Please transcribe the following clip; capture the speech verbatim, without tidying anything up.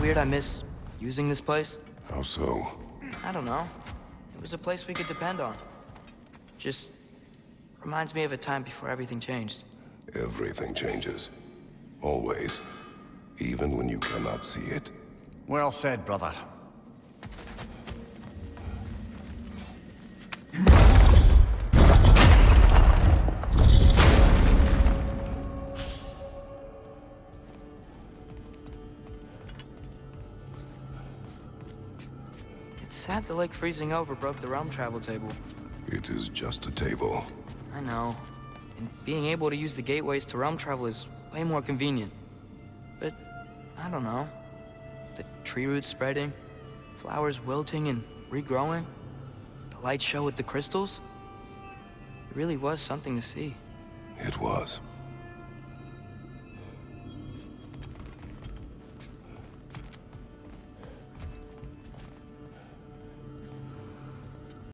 weird I miss using this place? How so? I don't know. It was a place we could depend on. Just reminds me of a time before everything changed. Everything changes. Always. Even when you cannot see it. Well said, brother. It's sad the lake freezing over broke the realm travel table. It is just a table. I know. And being able to use the gateways to realm travel is way more convenient. But, I don't know. The tree roots spreading, flowers wilting and regrowing, the light show with the crystals. It really was something to see. It was.